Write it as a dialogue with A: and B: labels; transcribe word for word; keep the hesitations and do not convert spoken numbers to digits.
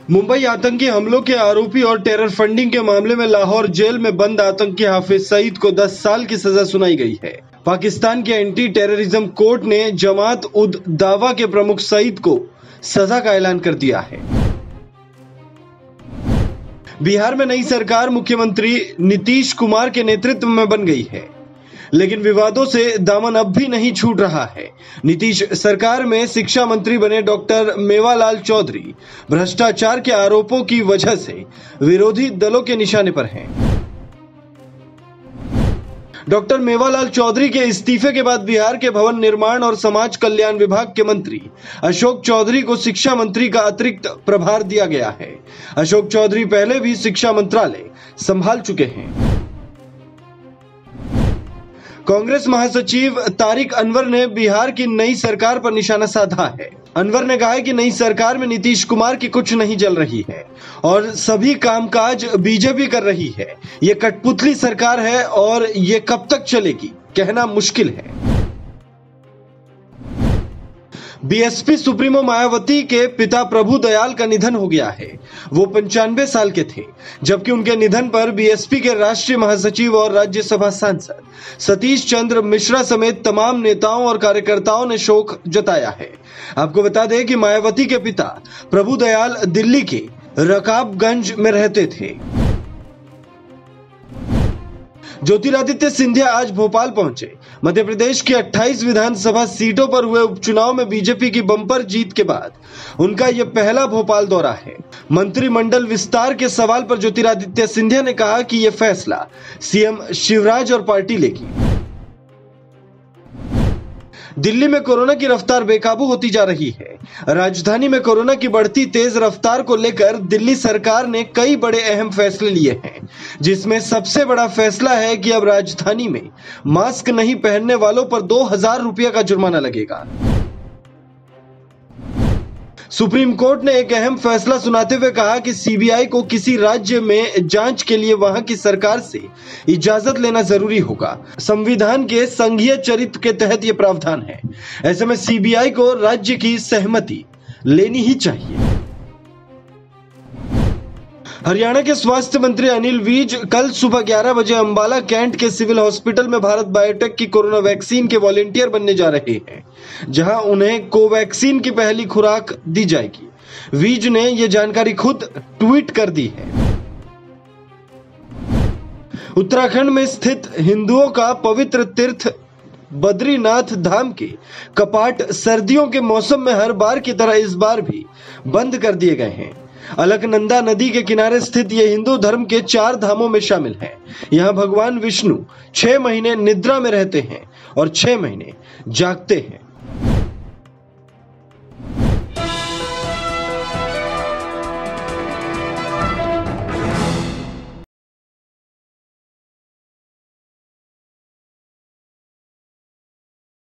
A: मुंबई आतंकी हमलों के आरोपी और टेरर फंडिंग के मामले में लाहौर जेल में बंद आतंकी हाफिज सईद को दस साल की सजा सुनाई गई है। पाकिस्तान के एंटी टेररिज्म कोर्ट ने जमात उद दावा के प्रमुख सईद को सजा का ऐलान कर दिया है। बिहार में नई सरकार मुख्यमंत्री नीतीश कुमार के नेतृत्व में बन गई है, लेकिन विवादों से दामन अब भी नहीं छूट रहा है। नीतीश सरकार में शिक्षा मंत्री बने डॉक्टर मेवालाल चौधरी भ्रष्टाचार के आरोपों की वजह से विरोधी दलों के निशाने पर हैं। डॉक्टर मेवालाल चौधरी के इस्तीफे के बाद बिहार के भवन निर्माण और समाज कल्याण विभाग के मंत्री अशोक चौधरी को शिक्षा मंत्री का अतिरिक्त प्रभार दिया गया है। अशोक चौधरी पहले भी शिक्षा मंत्रालय संभाल चुके हैं। कांग्रेस महासचिव तारिक अनवर ने बिहार की नई सरकार पर निशाना साधा है। अनवर ने कहा है कि नई सरकार में नीतीश कुमार की कुछ नहीं जल रही है और सभी कामकाज बीजेपी कर रही है। ये कठपुतली सरकार है और ये कब तक चलेगी कहना मुश्किल है। बीएसपी सुप्रीमो मायावती के पिता प्रभु दयाल का निधन हो गया है। वो पंचानवे साल के थे, जबकि उनके निधन पर बीएसपी के राष्ट्रीय महासचिव और राज्यसभा सांसद सतीश चंद्र मिश्रा समेत तमाम नेताओं और कार्यकर्ताओं ने शोक जताया है। आपको बता दें कि मायावती के पिता प्रभु दयाल दिल्ली के रकाबगंज में रहते थे। ज्योतिरादित्य सिंधिया आज भोपाल पहुंचे। मध्य प्रदेश की अट्ठाईस विधानसभा सीटों पर हुए उपचुनाव में बीजेपी की बम्पर जीत के बाद उनका यह पहला भोपाल दौरा है। मंत्रिमंडल विस्तार के सवाल पर ज्योतिरादित्य सिंधिया ने कहा कि यह फैसला सीएम शिवराज और पार्टी लेगी। दिल्ली में कोरोना की रफ्तार बेकाबू होती जा रही है। राजधानी में कोरोना की बढ़ती तेज रफ्तार को लेकर दिल्ली सरकार ने कई बड़े अहम फैसले लिए हैं, जिसमें सबसे बड़ा फैसला है कि अब राजधानी में मास्क नहीं पहनने वालों पर दो हजार रुपये का जुर्माना लगेगा। सुप्रीम कोर्ट ने एक अहम फैसला सुनाते हुए कहा कि सीबीआई को किसी राज्य में जांच के लिए वहां की सरकार से इजाजत लेना जरूरी होगा। संविधान के संघीय चरित्र के तहत यह प्रावधान है। ऐसे में सीबीआई को राज्य की सहमति लेनी ही चाहिए। हरियाणा के स्वास्थ्य मंत्री अनिल विज कल सुबह ग्यारह बजे अंबाला कैंट के सिविल हॉस्पिटल में भारत बायोटेक की कोरोना वैक्सीन के वॉलंटियर बनने जा रहे हैं, जहां उन्हें कोवैक्सीन की पहली खुराक दी जाएगी। विज ने यह जानकारी खुद ट्वीट कर दी है। उत्तराखंड में स्थित हिंदुओं का पवित्र तीर्थ बद्रीनाथ धाम के कपाट सर्दियों के मौसम में हर बार की तरह इस बार भी बंद कर दिए गए हैं। अलकनंदा नदी के किनारे स्थित यह हिंदू धर्म के चार धामों में शामिल है। यहाँ भगवान विष्णु छह महीने निद्रा में रहते हैं और छह महीने जागते हैं।